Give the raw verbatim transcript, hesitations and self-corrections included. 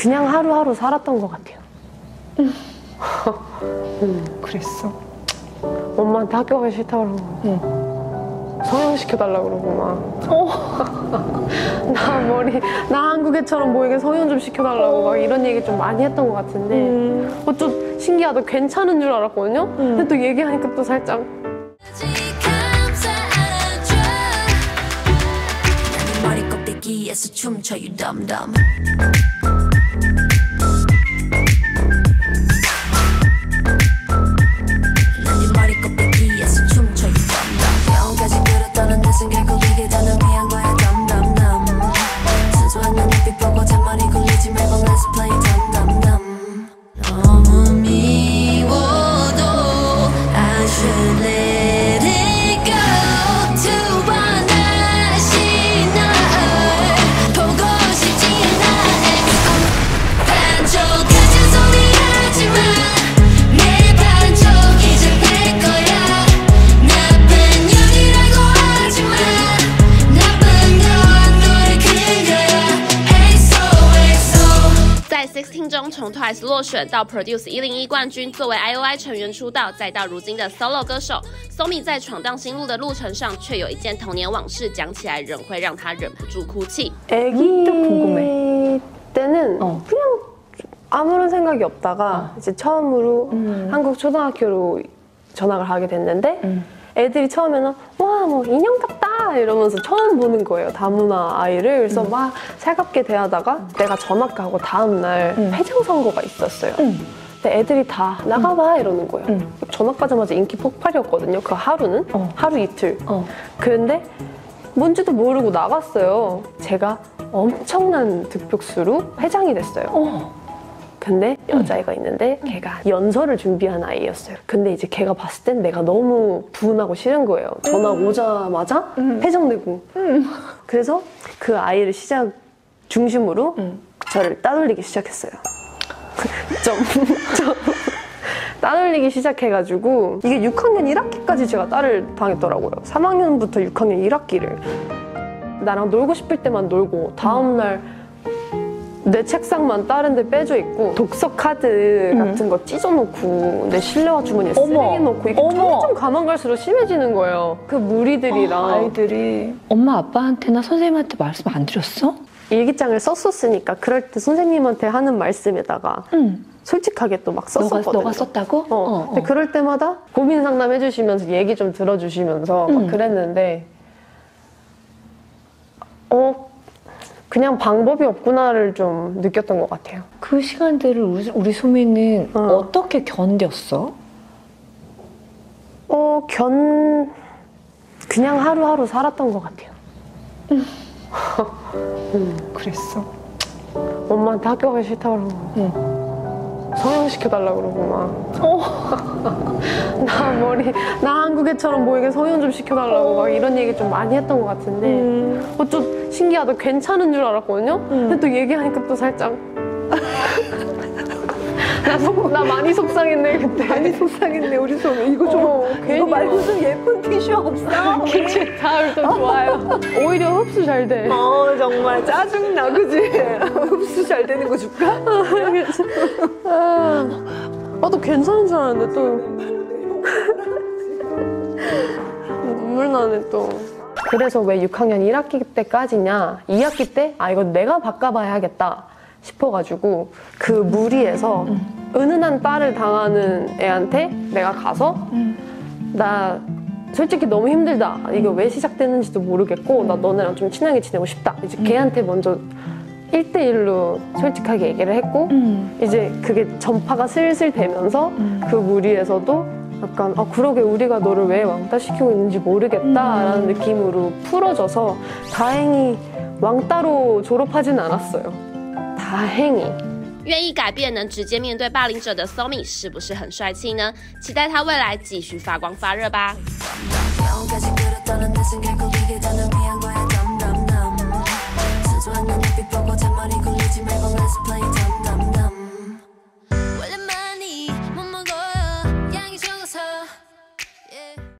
그냥 하루하루 살았던 것 같아요. 음. 음. 그랬어? 엄마한테 학교 가기 싫다 그러고 응. 성형시켜달라 그러고 막 어. 나 머리 나 한국애처럼 보이게 성형 좀 시켜달라고 막 이런 얘기 좀 많이 했던 것 같은데 음. 어, 좀 신기하다. 괜찮은 줄 알았거든요. 음. 근데 또 얘기하니까 또 살짝 머리껍데기에서 춤춰 you dumb dumb 난 네 머리껍데기에서 춤춰 you dumb dumb 영혼까지 끌었다는 내 생각을 이게 다 널 위한 거야 dumb dumb dumb 순수한 내 눈빛 보고 잔머리 굴리지 말고 let's play dumb dumb dumb 너무 미워도 I should let it go to one sixteen 中从 Twice 落选到 Produce 一零一冠军，作为 I O I 成员出道，再到如今的 solo 歌手，Somi在闯荡新路的路程上，却有一件童年往事，讲起来仍会让他忍不住哭泣。 애기 때는 어. 그냥 아무런 생각이 없다가 어. 이제 처음으로 음. 한국 초등학교로 전학을 하게 됐는데 음. 애들이 처음에는 와 뭐 인형 같다 이러면서 처음 보는 거예요. 다문화 아이를. 그래서 음. 막 살갑게 대하다가 음. 내가 전학 가고 다음날 음. 회장 선거가 있었어요. 음. 근데 애들이 다 나가봐 음. 이러는 거예요. 음. 전학 가자마자 인기 폭발이었거든요. 그 하루는 어. 하루 이틀. 어. 그런데 뭔지도 모르고 나갔어요. 제가 엄청난 득표수로 회장이 됐어요. 어. 근데 여자애가 있는데 걔가 연설을 준비한 아이였어요. 근데 이제 걔가 봤을 땐 내가 너무 분하고 싫은 거예요. 전화 오자마자 음. 회장 되고 음. 그래서 그 아이를 시작 중심으로 음. 저를 따돌리기 시작했어요. 좀, 좀 따돌리기 시작해가지고 이게 육 학년 일 학기까지 제가 딸을 당했더라고요. 삼 학년부터 육 학년 일 학기를 나랑 놀고 싶을 때만 놀고 다음날 내 책상만 다른 데 빼져 있고 독서 카드 음. 같은 거 찢어놓고 내 실내화 주머니에 쓰레기 넣고 이게 점점 가만 갈수록 심해지는 거예요. 그 무리들이랑 어, 아이들이 엄마 아빠한테나 선생님한테 말씀 안 드렸어? 일기장을 썼었으니까 그럴 때 선생님한테 하는 말씀에다가 음. 솔직하게 또 막 썼었거든요. 너가, 너가 썼다고? 어. 어, 근데 어. 그럴 때마다 고민 상담 해주시면서 얘기 좀 들어주시면서 음. 막 그랬는데 어 그냥 방법이 없구나를 좀 느꼈던 것 같아요. 그 시간들을 우리, 우리 소미는 어. 어떻게 견뎠어? 어, 견... 그냥 하루하루 살았던 것 같아요. 음. 음. 그랬어? 엄마한테 학교 가기 싫다 그러고 응. 성형시켜달라 그러고 막 어. 나 머리 나 한국애처럼 보이게 성형 좀 시켜달라고 어. 막 이런 얘기 좀 많이 했던 것 같은데 음. 어, 좀 신기하다. 괜찮은 줄 알았거든요. 음. 근데 또 얘기하니까 또 살짝 나, 속, 나 많이 속상했네 그때. 많이 속상했네 우리 소미. 이거 좀 어, 이거 말고 좀 예쁜 티슈 없어? 김치 타올 좀 좋아요. 오히려 흡수 잘 돼. 어 정말 짜증나 그지? 흡수 잘 되는 거 줄까? 아, 아, 또 괜찮은 줄 알았는데 또 눈물 나네 또. 그래서 왜 육 학년 일 학기 때까지냐 이 학기 때 아 이거 내가 바꿔봐야겠다 싶어가지고 그 무리에서 음. 은은한 딸을 당하는 애한테 내가 가서 음. 나 솔직히 너무 힘들다. 이거 왜 시작됐는지도 모르겠고 나 너네랑 좀 친하게 지내고 싶다. 이제 음. 걔한테 먼저 일 대일로 솔직하게 얘기를 했고 음. 이제 그게 전파가 슬슬 되면서 음. 그 무리에서도 약간 아 그러게 우리가 너를 왜 왕따시키고 있는지 모르겠다라는 음. 느낌으로 풀어져서 다행히 왕따로 졸업하진 않았어요. 다행히. 愿意改变能直接面对霸凌者的 Somi 是不是很帅气呢？期待他未来继续发光发热吧。